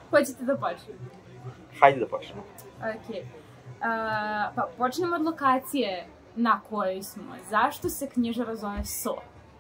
Hoćete da počnemo? Hajde da počnemo. Ok. Pa počnemo od lokacije na kojoj smo. Zašto se knjižara zove So?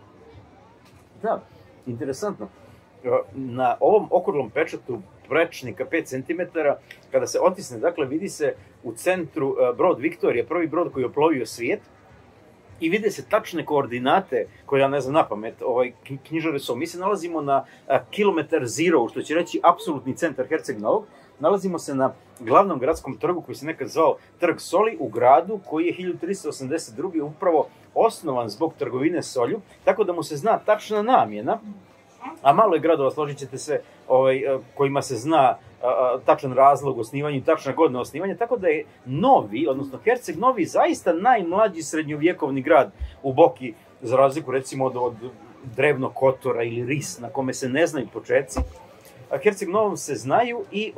Da, interesantno. Na ovom okruglom pečatu prečnika 5 cm, kada se otisne, dakle, vidi se u centru brod Viktorija, prvi brod koji je oplovio svijet, i vide se tačne koordinate, koje ja ne znam napamet, knjižare So. Mi se nalazimo na kilometar zero, što će reći apsolutni centar Herceg Novog. Nalazimo se na glavnom gradskom trgu koji se nekad zvao Trg Soli u gradu koji je 1382. upravo osnovan zbog trgovine solju, tako da mu se zna tačna namjena, a malo je gradova, složit ćete se, kojima se zna tačan razlog osnivanja i tačna godina osnivanja, tako da je Novi, odnosno Herceg Novi, zaista najmlađi srednjovjekovni grad u Boki, za razliku recimo od drevnog Kotora ili Ris, na kome se ne znaju početci. Herceg Novom se znaju i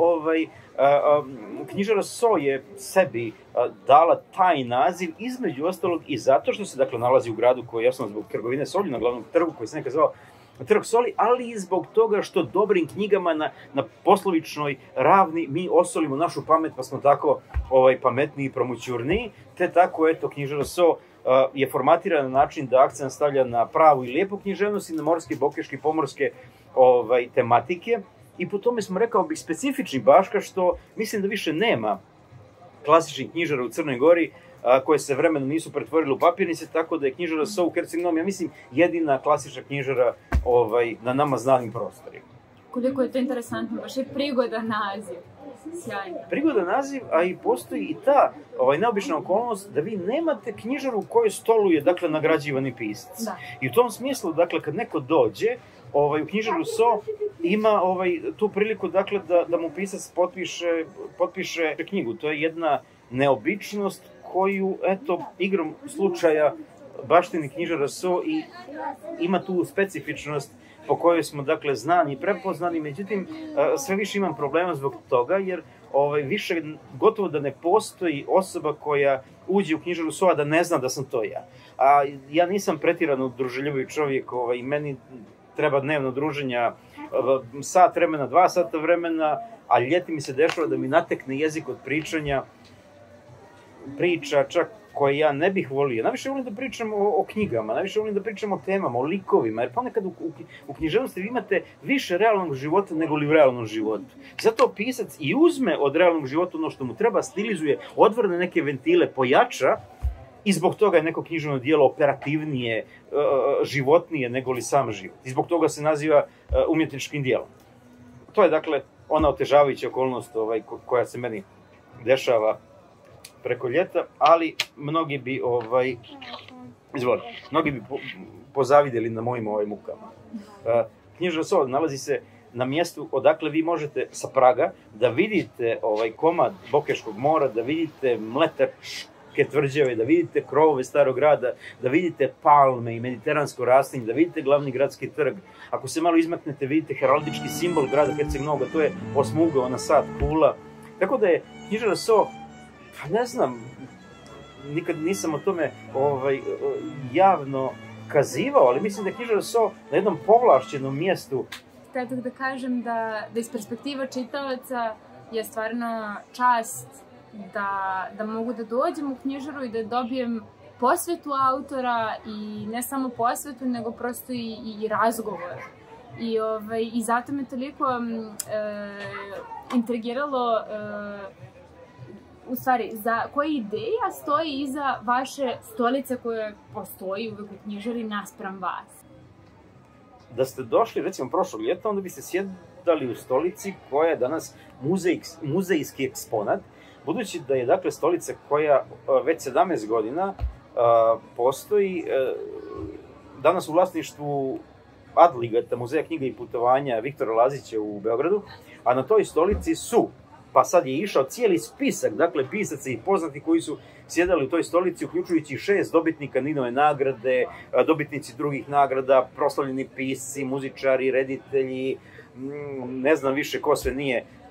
knjižara So je sebi dala taj naziv između ostalog i zato što se, dakle, nalazi u gradu koji je jasno zbog trgovine solju na glavnom trgu koji se nekad zvao Trg Soli, ali i zbog toga što dobrim knjigama na poslovičnoj ravni mi osolimo našu pamet, pa smo tako pametniji i promućurniji, te tako, eto, knjižara So je formatirana na način da akcent stavlja na pravu i lijepu književnost i na morske, bokeške, pomorske tematike. I po tome smo, rekao bih, specifični Baška, što mislim da više nema klasičnih knjižara u Crnoj Gori koje se vremenom nisu pretvorile u papirnice, tako da je knjižara So u Herceg Novom, ja mislim, jedina klasična knjižara na nama znanim prostorima. Koliko je to interesantno, baš je prigodan naziv. Sjajno. Prigodan naziv, a i postoji i ta neobična okolnost da vi nemate knjižaru u kojoj stoluje, dakle, nagrađivani pisac. Da. I u tom smislu, dakle, kad neko dođe u knjižaru So, ima tu priliku, dakle, da mu pisac potpiše knjigu. To je jedna neobičnost koju, eto, igrom slučaja baštini knjižara So i ima tu specifičnost po kojoj smo, dakle, znani i prepoznani. Međutim, sve više imam problema zbog toga, jer više gotovo da ne postoji osoba koja uđe u knjižaru So, a da ne zna da sam to ja. A ja nisam pretirano druželjubiv čovjek i meni treba dnevno druženja, sat vremena, 2 sata vremena, a ljeti mi se dešava da mi natekne jezik od priča čak koje ja ne bih volio. Najviše volim da pričam o knjigama, najviše volim da pričam o temama, o likovima, jer ponekad u književnosti vi imate više realnog života nego li u realnom životu. Zato pisac i uzme od realnog života ono što mu treba, stilizuje, odvrne neke ventile, pojača, i zbog toga je neko književno dijelo operativnije, životnije nego li sam život. I zbog toga se naziva umjetničkim dijelom. To je, dakle, ona otežavajuća okolnost koja se meni dešava preko ljeta, ali mnogi bi pozavidjeli na mojim mukama. Knjižara So nalazi se na mjestu odakle vi možete sa Praga da vidite komad Bokeškog mora, da vidite Mletačke tvrđave, da vidite krovove starog grada, da vidite palme i mediteransko rastinje, da vidite glavni gradski trg. Ako se malo izmaknete, vidite heraldički simbol grada Herceg Novog, to je osmougaona sat kula. Tako da je knjižara So, pa ne znam, nikad nisam o tome javno kazivao, ali mislim da je knjižara So na jednom povlašćenom mjestu. Htela bih da kažem da iz perspektiva čitalaca je stvarno čast da mogu da dođem u knjižaru i da dobijem posvetu autora, i ne samo posvetu, nego prosto i razgovor. I zato me toliko intrigiralo, u stvari, koja ideja stoji iza vaše stolice koja postoji uvek u knjižari naspram vas? Da ste došli, recimo, prošlog ljeta, onda biste sjedali u stolici koja je danas muzejski eksponat, budući da je, dakle, stolica koja već 17 godina postoji danas u vlasništvu Adligata, Muzeja knjiga i putovanja Viktora Lazića u Beogradu, a na toj stolici su, pa sad je išao cijeli spisak, dakle, pisaca i poznati koji su sjedali u toj stolici, uključujući 6 dobitnika Ninove nagrade, dobitnici drugih nagrada, proslavljeni pisci, muzičari, reditelji, ne znam više ko sve nije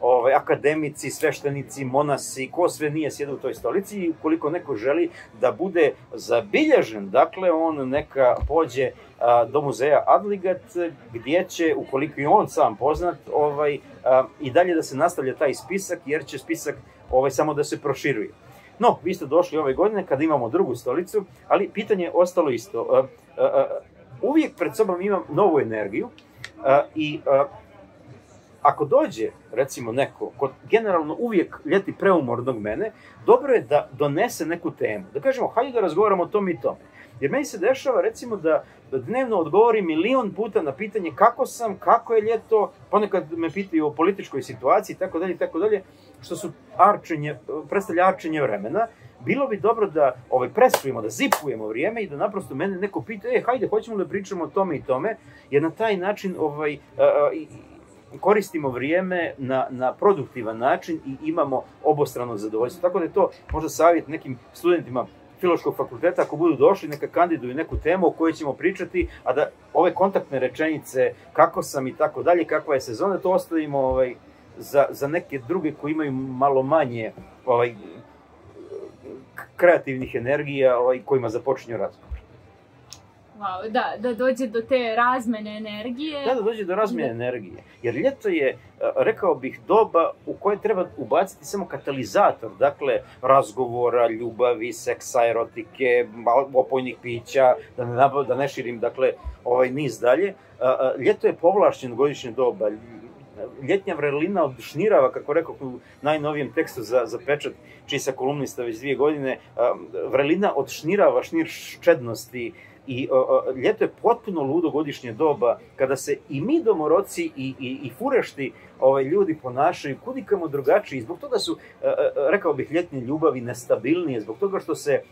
akademici, sveštenici, monasi, ko sve nije sjedao u toj stolici i ukoliko neko želi da bude zabilježen, dakle on neka pođe do muzeja Adligat gdje će, ukoliko je on sam poznat, i dalje da se nastavlja taj spisak jer će spisak samo da se proširuje. No, vi ste došli ove godine kada imamo drugu stolicu, ali pitanje je ostalo isto. Uvijek pred sobom imam novu energiju i ako dođe, recimo, neko ko generalno uvijek ljeti preumornog mene, dobro je da donese neku temu. Da kažemo, hajde da razgovaramo o tome i tome. Jer meni se dešava, recimo, da dnevno odgovorim 1.000.000 puta na pitanje kako sam, kako je ljeto, ponekad me pitaju o političkoj situaciji, itd., što su predstavlja arčenje vremena. Bilo bi dobro da presujemo, da zipujemo vrijeme i da naprosto mene neko pita, hajde, hoćemo da pričamo o tome i tome, jer na taj način koristimo vrijeme na produktivan način i imamo obostrano zadovoljstvo. Tako da je to možda savjet nekim studentima Filološkog fakulteta, ako budu došli, neka kandiduju neku temu o kojoj ćemo pričati, a da ove kontaktne rečenice, kako sam i tako dalje, kakva je sezona, to ostavimo za neke druge koji imaju malo manje kreativnih energija kojima započinju razgovor. Wow, da dođe do te razmene energije. Da dođe do razmene energije. Jer ljeto je, rekao bih, doba u kojoj treba ubaciti samo katalizator, dakle, razgovora, ljubavi, seksa, erotike, opojnih pića, da ne širim, dakle, niz dalje. Ljeto je povlašćeno godišnje doba. Ljetnja vrelina odšnirava, kako rekao u najnovijem tekstu za Pečat, čiji sam kolumnista već 2 godine, vrelina odšnirava šnir ščednosti i ljeto je potpuno ludo godišnje doba kada se i mi domoroci i furešti ljudi ponašaju kudikamo drugačiji. Zbog toga su, rekao bih, ljetne ljubavi nestabilnije, zbog toga što se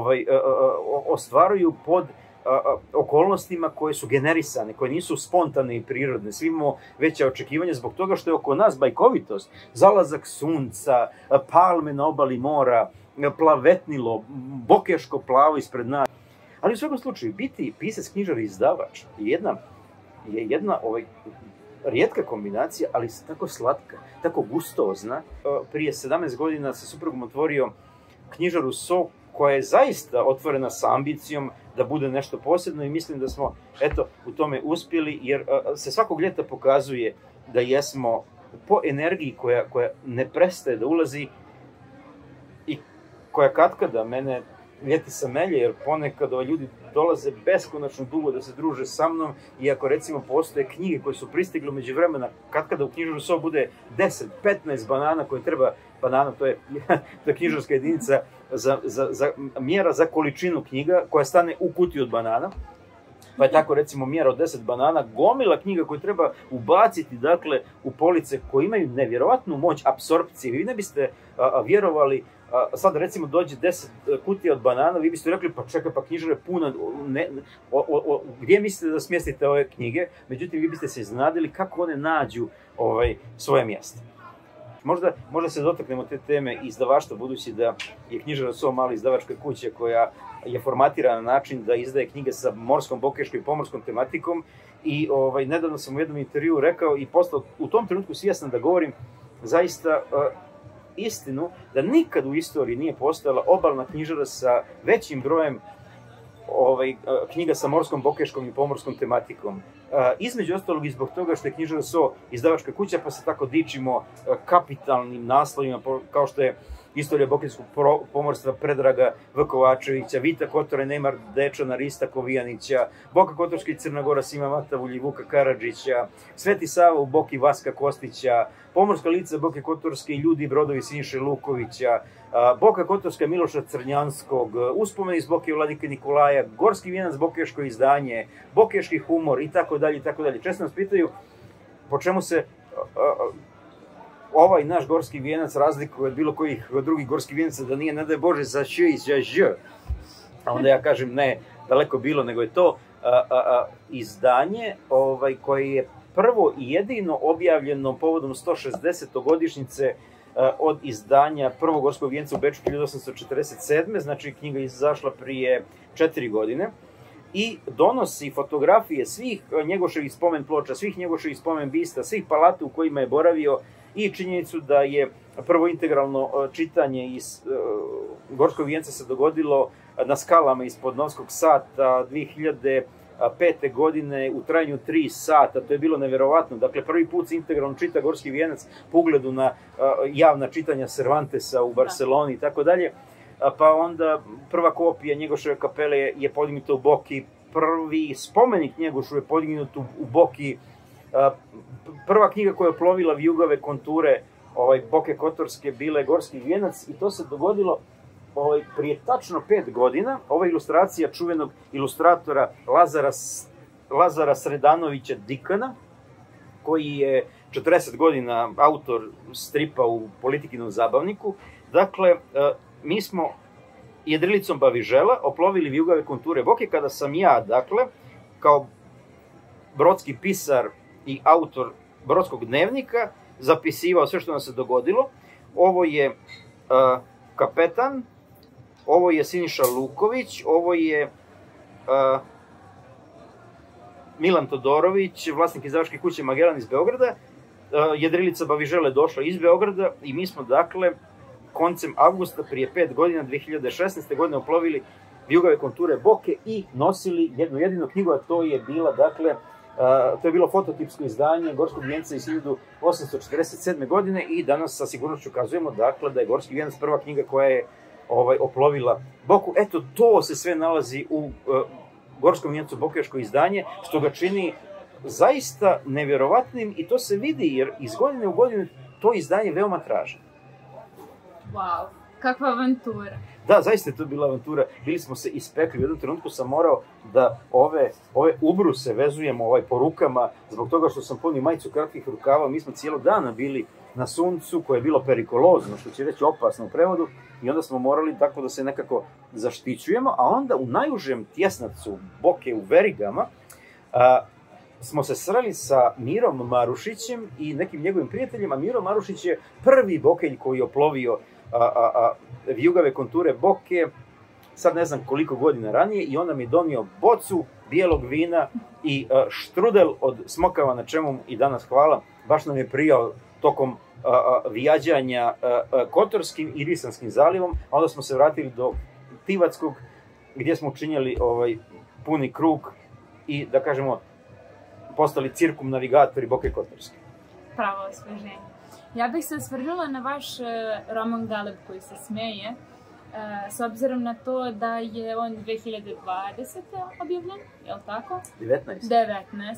ostvaruju pod okolnostima koje su generisane, koje nisu spontane i prirodne. Svi imamo veća očekivanja zbog toga što je oko nas bajkovitost, zalazak sunca, palme na obali mora, plavetnilo, bokeško plavo ispred nas. Ali u svakom slučaju, biti pisac, knjižar i izdavač je jedna rijetka kombinacija, ali tako slatka, tako gustozna. Prije 17 godina sa suprugom otvorio knjižaru So, koja je zaista otvorena sa ambicijom da bude nešto posebno i mislim da smo, u tome uspjeli, jer se svakog ljeta pokazuje da jesmo po energiji koja ne prestaje da ulazi i koja katkada mene ljeti sa melje, jer ponekad ljudi dolaze beskonačno dugo da se druže sa mnom, iako recimo postoje knjige koje su pristigle među vremena, katkada u knjižaru So bude 10, 15 banana koje treba, banana to je knjižarska jedinica mjera za količinu knjiga koja stane u kutiju od banana, pa je tako recimo mjera od 10 banana, gomila knjiga koje treba ubaciti, dakle, u police koje imaju nevjerovatnu moć apsorpcije. Vi ne biste vjerovali, sad recimo dođe 10 kutija od banana, vi biste rekli, pa čekaj, pa knjižara je puna, gdje mislite da smjestite ove knjige? Međutim, vi biste se iznenadili kako one nađu svoje mjesto. Možda se dotaknemo te teme izdavaštva, budući da je knjižara So mala izdavačka kuća koja je formatirana na način da izdaje knjige sa morskom, bokeškom i pomorskom tematikom i nedavno sam u jednom intervjuu rekao i postao u tom trenutku svjestan da govorim zaista istinu, da nikad u istoriji nije postojala obalna knjižara sa većim brojem knjiga sa morskom, bokeškom i pomorskom tematikom. Između ostalog i zbog toga što je knjižara So izdavačka kuća, pa se tako dičimo kapitalnim naslovima, kao što je Istorija bokeškog pomorstva Predraga V. Kovačevića, Vita Kotora i Neymar Dečana, Rista Kovijanića, Boka Kotorska i Crna Gora Sima Matavulji, Vuka Karadžića, Sveti Sava u Boki Vaska Kostića, Pomorska lica Boke Kotorske i Ljudi i brodovi Siniše Lukovića, Boka Kotorska Miloša Crnjanskog, Uspomeni iz Boke Vladike Nikolaja, Gorski vijenac Bokeško izdanje, Bokeški humor i tako dalje i tako dalje. Često nas pitaju po čemu se ovaj naš gorski vijenac razlikuje od bilo kojih drugih gorskih vijenaca, da nije, ne daj Bože, za š i za ž. A onda ja kažem, ne, daleko bilo, nego je to izdanje koje je prvo i jedino objavljeno povodom 160. godišnjice od izdanja prvog gorskog vijenca u Beču 1847. Znači, knjiga je izašla prije 4 godine. I donosi fotografije svih Njegoševih spomen ploča, svih Njegoševih spomen bista, svih palata u kojima je boravio i činjenicu da je prvo integralno čitanje iz Gorskog vijenca se dogodilo na skalama ispod Novskog Sata 2005. godine u trajanju 3 sata. To je bilo neverovatno. Dakle, prvi put se integralno čita Gorski vijenac po ugledu na javna čitanja Cervantesa u Barceloni i tako dalje. Pa onda prva kopija Njegoševe kapele je podignuta u Boki, prvi spomenik Njegošu je podignut u Boki, prva knjiga koja je oplovila vijugave konture Boke Kotorske bila je Gorski vijenac i to se dogodilo prije tačno 5 godina. Ova ilustracija čuvenog ilustratora Lazara Sredanovića Dikana, koji je 40 godina autor stripa u Politikinom zabavniku. Dakle, mi smo jedrilicom Bavižela oplovili vijugave konture Boke kada sam ja, dakle, kao brodski pisar i autor Brodskog dnevnika, zapisivao sve što nam se dogodilo. Ovo je Kapetan, ovo je Siniša Luković, ovo je Milan Todorović, vlasnik izdavačke kuće Magellan iz Beograda. Jedrilica Bavižela je došla iz Beograda i mi smo, dakle, koncem avgusta prije 5 godina, 2016. godine, oplovili vijugave konture Boke i nosili jednu jedinu knjigu, a to je bila, dakle, to je bilo fototipsko izdanje Gorskog vijenca iz 1847. godine i danas sa sigurnošću kazujemo, dakle, da je Gorski vijenac prva knjiga koja je oplovila Boku. Eto, to se sve nalazi u Gorskom vijencu bokeško izdanje, što ga čini zaista nevjerovatnim i to se vidi, jer iz godine u godinu to izdanje veoma traže. Wow, kakva avantura. Da, zaista je to bila avantura. Bili smo se ispekli. U jednom trenutku sam morao da ove ubruse vezujemo po rukama, zbog toga što sam punio majicu kratkih rukava. Mi smo cijelog dana bili na suncu, koje je bilo perikolozno, što će reći opasno u prevodu, i onda smo morali tako da se nekako zaštićujemo, a onda u najužem tjesnacu Boke u verigama smo se sreli sa Mirom Marušićem i nekim njegovim prijateljima. Miro Marušić je prvi bokelj koji je oplovio vijugave konture Boke, sad ne znam koliko godina ranije, i on nam je donio bocu bijelog vina i štrudel od smokava, na čemu i danas hvala. Baš nam je prijao tokom vijađanja Kotorskim i Risanskim zalivom, a onda smo se vratili do Tivatskog, gdje smo učinjeli puni krug i, da kažemo, postali cirkumnavigatori Boke Kotorske. Pravo osveženje. Ja bih se osvrnula na vaš roman Galeb koji se smeje, s obzirom na to da je on 2020. objavljen, je li tako? 19.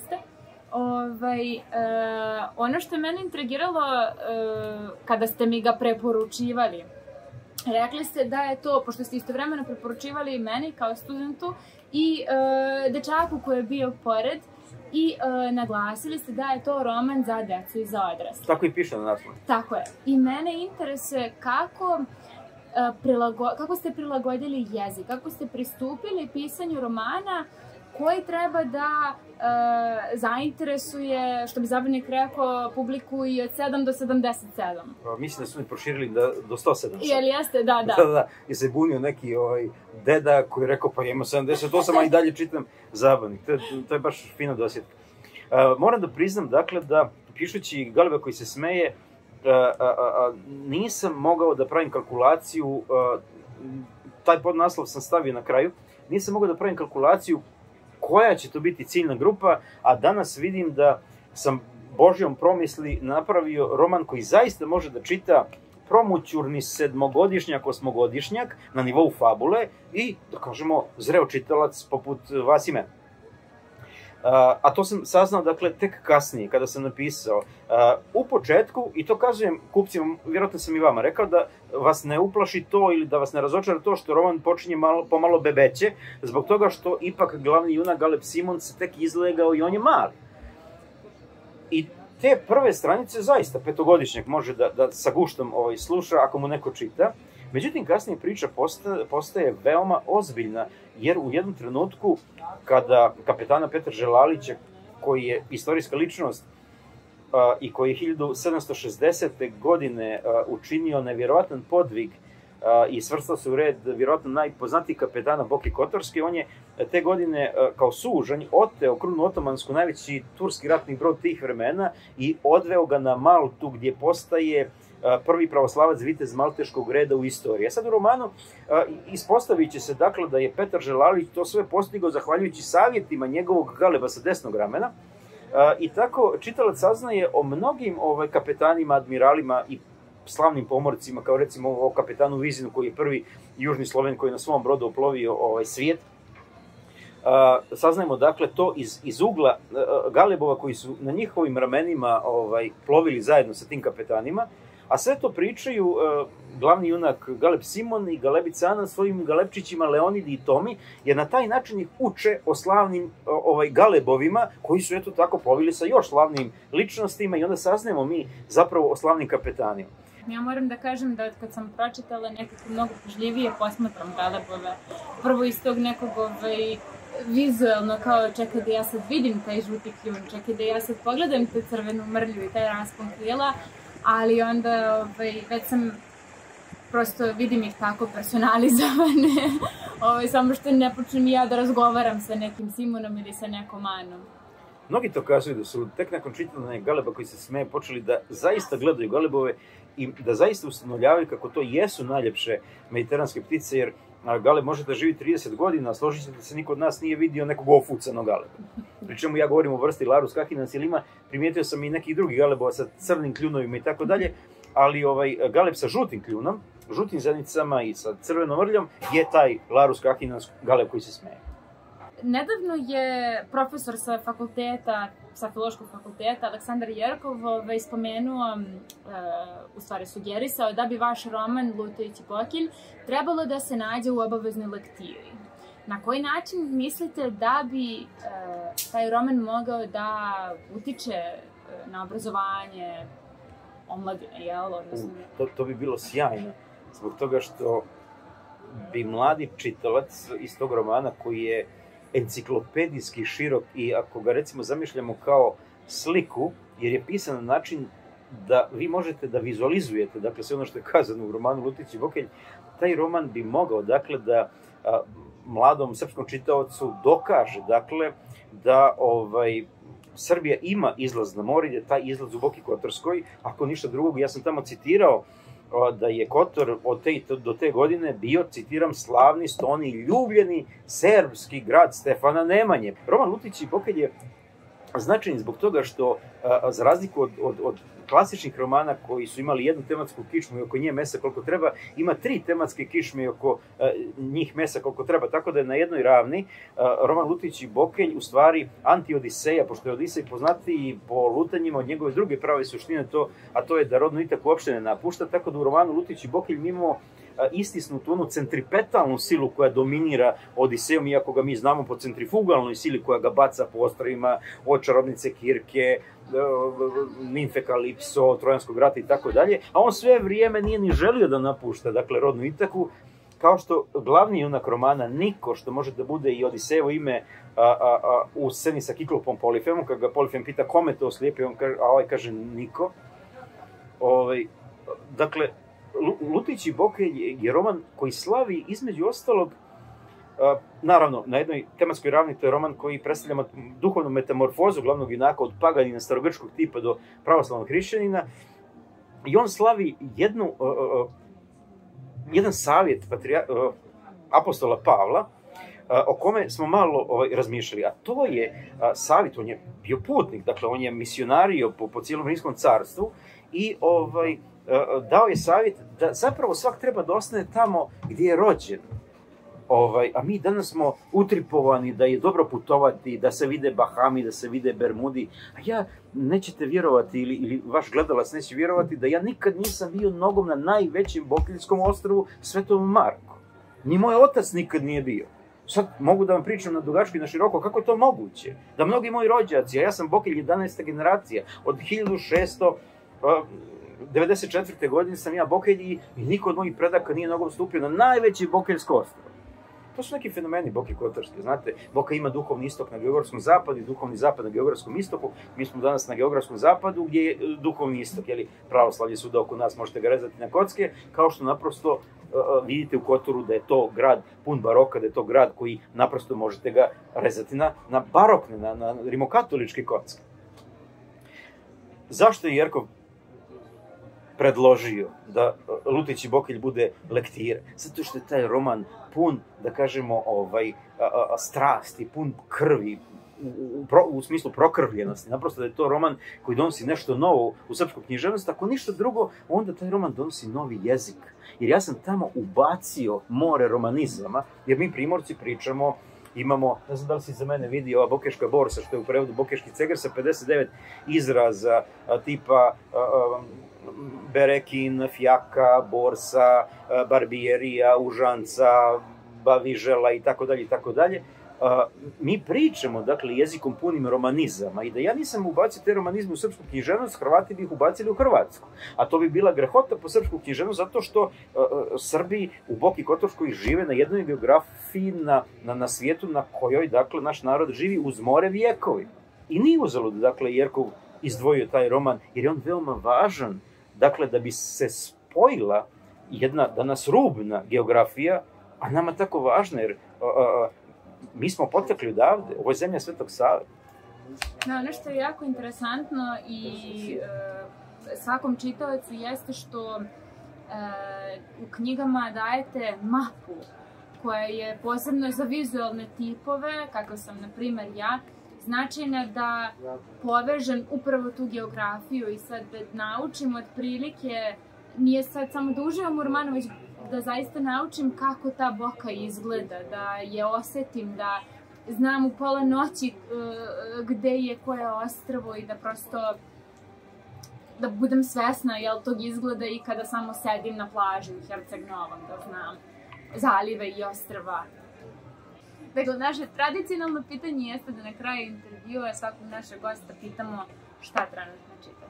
Ono što je mene intrigiralo kada ste mi ga preporučivali, rekli ste da je to, pošto ste istovremeno preporučivali meni kao studentu i dečaku koji je bio pored, i naglasili ste da je to roman za decu i za odrasle. Tako i piše na naslovu. Tako je. I mene interesuje kako ste prilagodili jezik, kako ste pristupili pisanju romana koji treba da zainteresuje, što bi zabavnik rekao, publiku i od 7 do 77. Mislim da su oni proširili do 177. Jel jeste? Da. Da. I se bunio neki deda koji je rekao pa ima 78, a i dalje čitam zabavnik. To je baš fino dosjetka. Moram da priznam, dakle, da pišući Galeba koji se smeje, nisam mogao da pravim kalkulaciju, taj podnaslov sam stavio na kraju, nisam mogao da pravim kalkulaciju koja će to biti ciljna grupa, a danas vidim da sam Božjom promisli napravio roman koji zaista može da čita promućurni 7-godišnjak, 8-godišnjak na nivou fabule i, da kažemo, zreo čitalac poput vas i mene. A to sam saznao, dakle, tek kasnije, kada sam napisao. U početku, i to kazujem kupcima, vjerojatno sam i vama rekao, da vas ne uplaši to ili da vas ne razočara to što roman počinje pomalo bebeće, zbog toga što ipak glavni junak Galeb Simon se tek izlegao i on je mali. I te prve stranice zaista 5-godišnjak može da sa guštom sluša ako mu neko čita. Međutim, kasnije priča postaje veoma ozbiljna, jer u jednom trenutku, kada kapetana Petra Želalića, koji je istorijska ličnost i koji je 1760. godine učinio nevjerovatan podvig i svrstao se u red vjerojatno najpoznatijih kapetana Boke Kotorske. On je te godine kao sužanj oteo krunu otomansku, najveći turski ratni brod tih vremena, i odveo ga na Maltu, gdje postaje prvi pravoslavac vitez malteškog reda u istoriji. A sad u romanu ispostavit će se dakle da je Petar Želalić to sve postigao zahvaljujući savjetima njegovog galeba sa desnog ramena, i tako čitalac saznaje o mnogim kapetanima, admiralima i slavnim pomorcima, kao recimo o kapetanu Vizinu, koji je prvi južni Sloven koji je na svom brodu oplovio svijet. Saznajemo dakle to iz ugla galebova koji su na njihovim ramenima plovili zajedno sa tim kapetanima, a sve to pričaju glavni junak Galeb Simon i Galebica Ana svojim galebčićima Leonidi i Tomi, jer na taj način ih uče o slavnim galebovima koji su eto tako plovili sa još slavnim ličnostima, i onda saznajemo mi zapravo o slavnim kapetanima. Ja moram da kažem da kad sam pročitala nekako mnogo pažljivije posmatram galebove. Prvo iz tog nekog vizualno, kao čekaj da ja sad vidim taj žuti kljun, čekaj da ja sad pogledam tu crvenu mrlju i taj raspon krila, ali onda već sam, prosto vidim ih tako personalizovane, samo što ne počnem ja da razgovaram sa nekim Simonom ili sa nekom Anom. Mnogi to kazuju da su tek nakon čitanja galeba koji se smeje počeli da zaista gledaju galebove i da zaista ustanovljavaju kako to jesu najljepše mediteranske ptice, jer galeb može da živi 30 godina, a složit ćete se, niko od nas nije vidio nekog ofucanog galeba. Pri čemu ja govorim o vrsti Larus cahinans, jer primijetio sam i nekih drugih galebova sa crnim kljunovima i tako dalje, ali galeb sa žutim kljunom, žutim zajednicama i sa crvenom mrljom je taj Larus cahinans galeb koji se smeje. Nedavno je profesor sa fakulteta, sa Filološkog fakulteta, Aleksandar Jerkov, spomenuo, u stvari sugerisao, da bi vaš roman Lutajući Bokelj trebalo da se nađe u obaveznoj lektiri. Na koji način mislite da bi taj roman mogao da utiče na obrazovanje omladine, jel? To bi bilo sjajno, zbog toga što bi mladi čitalac iz tog romana, koji je enciklopedijski širok i ako ga recimo zamišljamo kao sliku, jer je pisan na način da vi možete da vizualizujete, dakle sve ono što je kazano u romanu Lutajući Bokelj, taj roman bi mogao dakle da mladom srpskom čitaocu dokaže dakle da Srbija ima izlaz na more, da je taj izlaz u Boki Kotorskoj, ako ništa drugog. Ja sam tamo citirao da je Kotor do te godine bio, citiram, slavni, stoni, ljubljeni serbski grad Stefana Nemanje. Roman Lutajući Bokelj je značajan zbog toga što, za razliku od klasičnih romana koji su imali jednu tematsku kičmu i oko nje mesa koliko treba, ima 3 tematske kičme i oko njih mesa koliko treba, tako da je na jednoj ravni roman Lutajući Bokelj u stvari anti-Odiseja, pošto je Odisej poznatiji po lutanjima od njegove druge prave suštine, a to je da rodnu Itaku uopšte ne napušta, tako da u romanu Lutajući Bokelj mi imamo istisnutu onu centripetalnu silu koja dominira Odisejom, iako ga mi znamo po centrifugalnoj sili koja ga baca po ostrvima od čarobnice Kirke, nimfe Kalipso, Trojanskog rata i tako dalje, a on sve vrijeme nije ni želio da napušta, dakle, rodnu Itaku, kao što glavni junak romana Niko, što može da bude i Odisejevo ime u sceni sa Kiklopom Polifemom, kad ga Polifem pita kome to oslijepi, a ovaj kaže Niko. Dakle, Lutajući Bokelj je roman koji slavi između ostalog, naravno, na jednoj tematskoj ravni, to je roman koji predstavlja duhovnu metamorfozu glavnog junaka od paganina starogrčkog tipa do pravoslavnog hrišćanina, i on slavi jedan savjet apostola Pavla, o kome smo malo razmišljali, a to je savjet, on je bio putnik, dakle on je misionario po cijelom Rimskom carstvu i dao je savjet da zapravo svak treba da ostane tamo gdje je rođen. A mi danas smo utripovani da je dobro putovati, da se vide Bahami, da se vide Bermudi, a ja, nećete vjerovati, ili vaš gledalac neće vjerovati, da ja nikad nisam bio nogom na najvećem bokeljskom ostrvu Svetom Marku. Ni moj otac nikad nije bio. Sad mogu da vam pričam na dugačko i na široko, kako je to moguće? Da mnogi moji rođaci, a ja sam Bokelj 11. generacija, od 1694. godine sam ja Bokelj i niko od mojih predaka nije nogom stupio na najveće bokeljsko ostrvo. To su neki fenomeni Boke Kotorske, znate, Boka ima duhovni istok na geografskom zapadu i duhovni zapad na geografskom istoku. Mi smo danas na geografskom zapadu gdje je duhovni istok, pravoslavlje svuda oko nas, možete ga rezati na kocke, kao što naprosto vidite u Kotoru da je to grad pun baroka, da je to grad koji naprosto možete ga rezati na barokne, na rimokatoličke kocke. Zašto je Jerkov predložio da Luteći Bokelj bude lektira? Zato što je taj roman pun, da kažemo, strasti, pun krvi, u smislu prokrvljenosti. Naprosto da je to roman koji donosi nešto novo u srpsku književnost, ako ništa drugo, onda taj roman donosi novi jezik. Jer ja sam tamo ubacio more romanizama, jer mi Primorci pričamo, imamo, ne znam da li si za mene vidio, ova Bokeška borsa, što je u prevodu Bokeški cegar, sa 59 izraza tipa berekin, fjaka, borsa, barbijerija, užanca, bavižela i tako dalje i tako dalje. Mi pričamo, dakle, jezikom punim romanizama i da ja nisam ubacio te romanizme u srpsku književnost, Hrvati bi ih ubacili u Hrvatsku. A to bi bila grehota po srpsku književnost zato što Srbi u Boki Kotorskoj žive na jednoj geografiji na svijetu na kojoj, dakle, naš narod živi uz more vijekovi. I nije uzalud, dakle, Jerkov izdvojio taj roman, jer je on veoma važan, dakle, da bi se spojila jedna danas rubna geografija, a nama tako važna, jer mi smo potekli odavde, ovo je zemlja Svetog Save. No, ono što je jako interesantno i svakom čitaocu jeste što u knjigama dajete mapu koja je posebno za vizualne tipove, kako sam, na primer, ja, značajna da povežem upravo tu geografiju i sad da naučim otprilike, nije sad samo da uživam u romanu, već da zaista naučim kako ta Boka izgleda, da je osetim, da znam u pola noći gde je koje ostrvo i da prosto da budem svesna tog izgleda i kada samo sedim na plaži u Herceg-Novom, da znam zalive i ostrva. Dakle, naše tradicionalno pitanje jeste da na kraju intervjua svakog našeg gosta pitamo šta trenutno čita.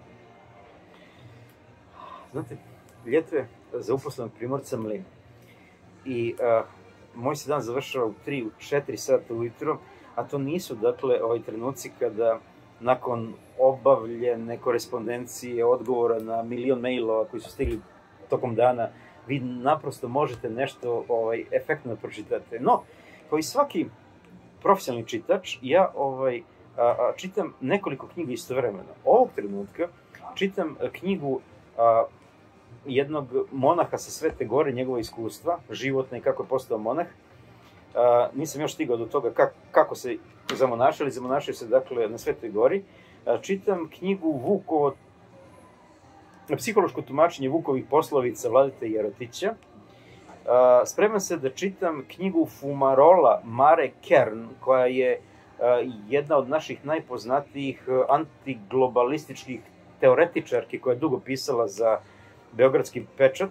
Znate, ljeto je za uposlenog Primorca mlin. I moj se dan završava u 3-4 sata ujutro, a to nisu, dakle, trenuci kada nakon obavljene korespondencije, odgovora na milion mailova koji su stigli tokom dana, vi naprosto možete nešto efektno da pročitate. No, kao i svaki profesionalni čitač, ja čitam nekoliko knjiga istovremeno. Ovog trenutka čitam knjigu jednog monaha sa Svete Gore, njegova iskustva, životna i kako je postao monah. Nisam još stigao do toga kako se zamonašali. Zamonašaju se, dakle, na Svetoj Gori. Čitam knjigu Vukovo, psihološko tumačenje Vukovih poslovica Vladete Jerotića. Spremam se da čitam knjigu Fumarola Mare Kern, koja je jedna od naših najpoznatijih antiglobalističkih teoretičarki koja je dugo pisala za Beogradski pečat.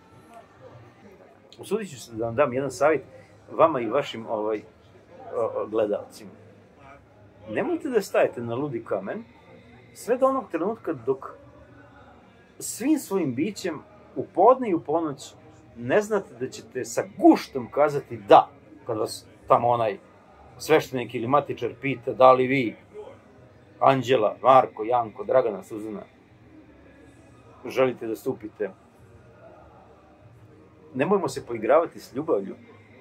Usudit ću se da vam dam jedan savjet vama i vašim gledalcima. Nemojte da stajete na ludi kamen sve do onog trenutka dok svim svojim bićem u podne i u ponoć ne znate da ćete sa guštom kazati da, kad vas tamo onaj sveštenik ili matičar pita da li vi, Anđela, Marko, Janko, Dragana, Suzana, želite da stupite. Nemojmo se poigravati s ljubavlju.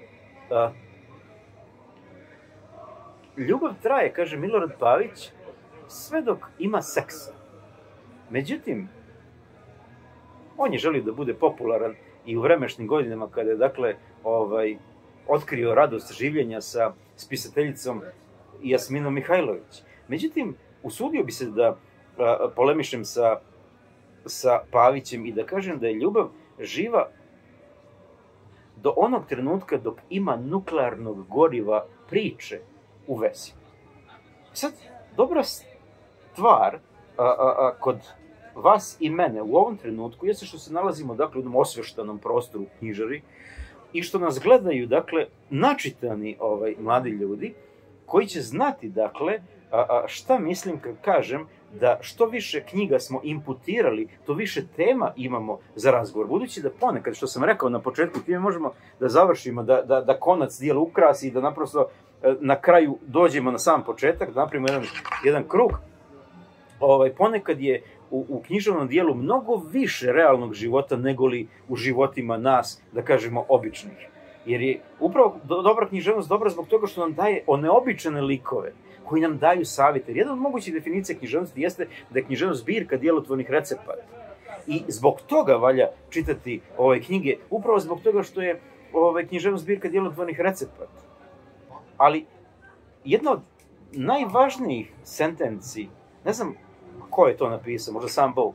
Ljubav traje, kaže Milorad Pavić, sve dok ima seksa. Međutim, on je želio da bude popularan i u vremešnim godinama kada je, dakle, otkrio radost življenja sa spisateljicom Jasminom Mihajlović. Međutim, usudio bi se da polemišem sa Pavićem i da kažem da je ljubav živa do onog trenutka dok ima nuklearnog goriva priče u vezi. Sad, dobra stvar kod vas i mene u ovom trenutku jeste što se nalazimo, dakle, u jednom osveštanom prostoru u knjižari i što nas gledaju, dakle, načitani mladi ljudi koji će znati, dakle, šta mislim kad kažem da što više knjiga smo imputirali, to više tema imamo za razgovor. Budući da ponekad, što sam rekao na početku, time možemo da završimo, da konac dijela ukrasi i da naprosto na kraju dođemo na sam početak, da napravimo jedan krug. Ponekad je u književnom dijelu mnogo više realnog života nego li u životima nas, da kažemo, običnih. Jer je upravo dobra književnost dobra zbog toga što nam daje neobičane likove koji nam daju savjete. Jedna od mogućih definicija književnosti jeste da je književnost zbirka djelotvornih recepata. I zbog toga valja čitati ove knjige, upravo zbog toga što je književnost zbirka djelotvornih recepata. Ali jedna od najvažnijih sentenci, ne znam ko je to napisao, možda sam Bog,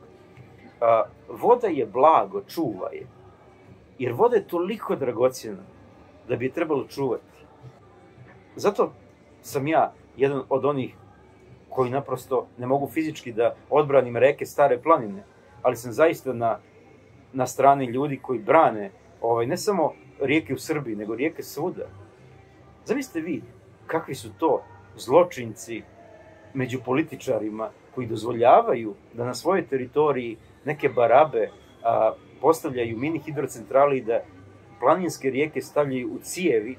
voda je blago, čuva je. Jer voda je toliko dragocjena da bi je trebalo čuvati. Zato sam ja jedan od onih koji naprosto ne mogu fizički da odbranim reke Stare planine, ali sam zaista na strani ljudi koji brane ne samo rijeke u Srbiji, nego rijeke svuda. Zamislite vi kakvi su to zločinci među političarima koji dozvoljavaju da na svojoj teritoriji neke barabe postavljaju mini hidrocentrali i da planinske rijeke stavljaju u cijevi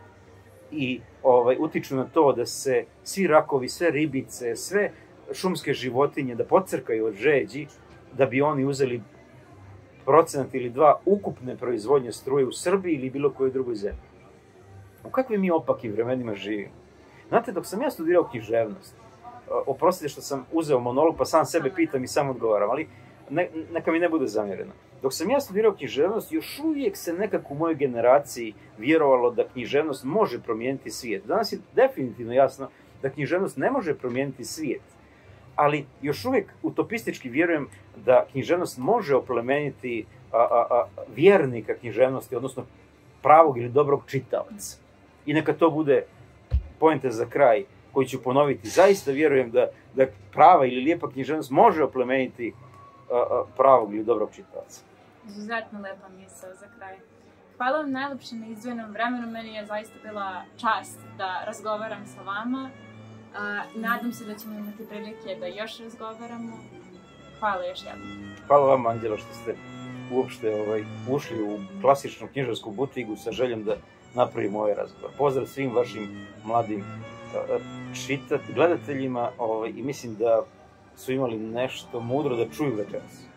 i utiču na to da se svi rakovi, sve ribice, sve šumske životinje da pocrkaju od žeđi, da bi oni uzeli procenat ili 2 ukupne proizvodnje struje u Srbiji ili bilo kojoj drugoj zemlji. U kakvim mi opakim vremenima živimo? Znate, dok sam ja studirao književnost, oprostite što sam uzeo monolog pa sam sebe pitam i sam odgovaram, ali neka mi ne bude zamjereno. Dok sam ja studirao književnost, još uvijek se nekako u mojoj generaciji vjerovalo da književnost može promijeniti svijet. Danas je definitivno jasno da književnost ne može promijeniti svijet, ali još uvijek utopistički vjerujem da književnost može oplemeniti vjernika književnosti, odnosno pravog ili dobrog čitaoca. I neka to bude poenta za kraj, koji ću ponoviti. Zaista vjerujem da prava ili lijepa književnost može oplemeniti pravog ili dobrog čitaoca. Izuzetno lepa misao za kraj. Hvala vam najlepše na izdvojenom vremenu. Meni je zaista bila čast da razgovaram sa vama. Nadam se da ćemo imati prilike da još razgovaramo. Hvala još jednom. Hvala vam, Anđela, što ste uopšte ušli u klasičnu književsku butigu sa željom da napravimo ovaj razgovor. Pozdrav svim vašim mladim gledateljima i mislim da su imali nešto mudro da čuju večeras.